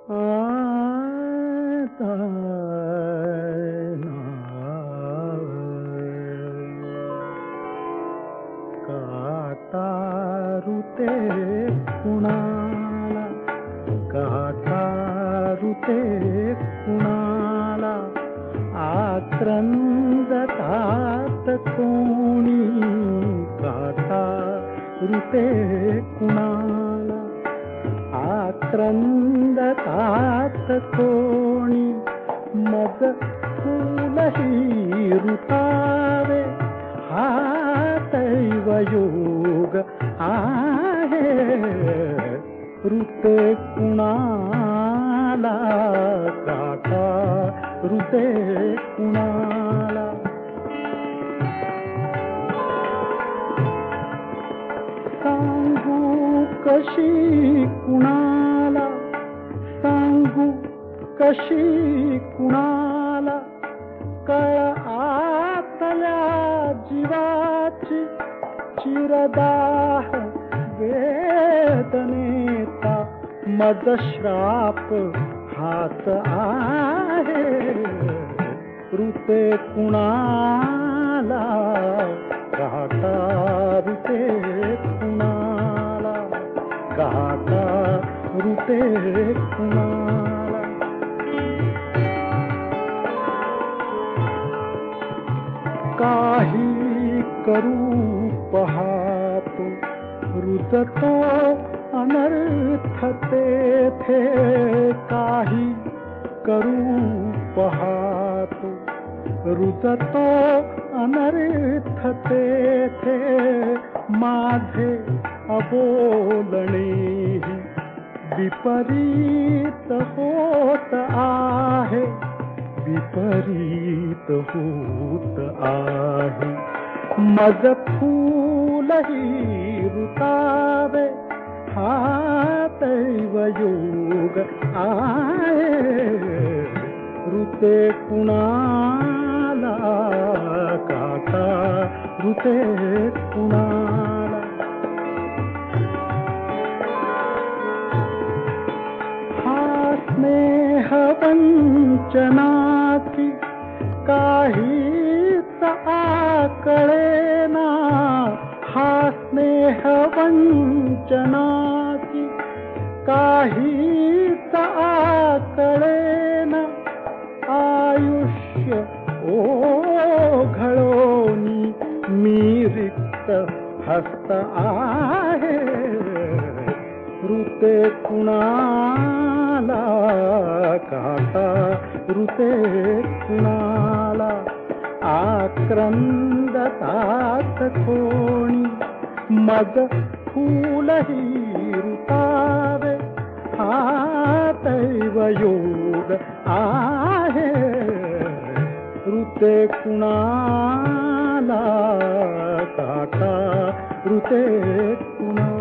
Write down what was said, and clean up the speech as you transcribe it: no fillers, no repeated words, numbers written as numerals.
आता काटा रुते कुणाला, काटा रुते कुणाला, आक्रंदतात कोणी, काटा रुते कुणाला, आक्रंदतात कोणी, मग फूलही रुतावे, हा दैवयोग आहे. रुते कुणाला, काटा रुते कुणाला. सांगू कशी कुणाला, सांगू कशी कुणाला, कळ आतल्या जीवाची, चिरदाह वेदनेचा मदश्राप हात आहे. रुते कुणाला, काटा रुते कुणाला, काटा रुते कुणाला. काही करू पाहतो, रुजतो अनर्थ तेथे, काही करू पाहतो, रुजतो अनर्थ तेथे. माझे अबोलणे विपरीत होत आहे, विपरीत होत आहे. मज फूलही रुतावे, हा दैवयोग आहे. रुते कुणाला, काटा रुते कुणाला. हा स्नेह वंचनाची काहीच आकळेना, हा स्नेह वंचनाची काहीच आकळेना. आयुष्य ओघळोनी मी रिक्त हस्त आहे. रुते कुणाला, काटा रुते कुणाला, आक्रंदतात कोणी, मग फूलही रुतावे, हा दैवयोग आहे. रुते कुणाला, काटा रुते कुणाला.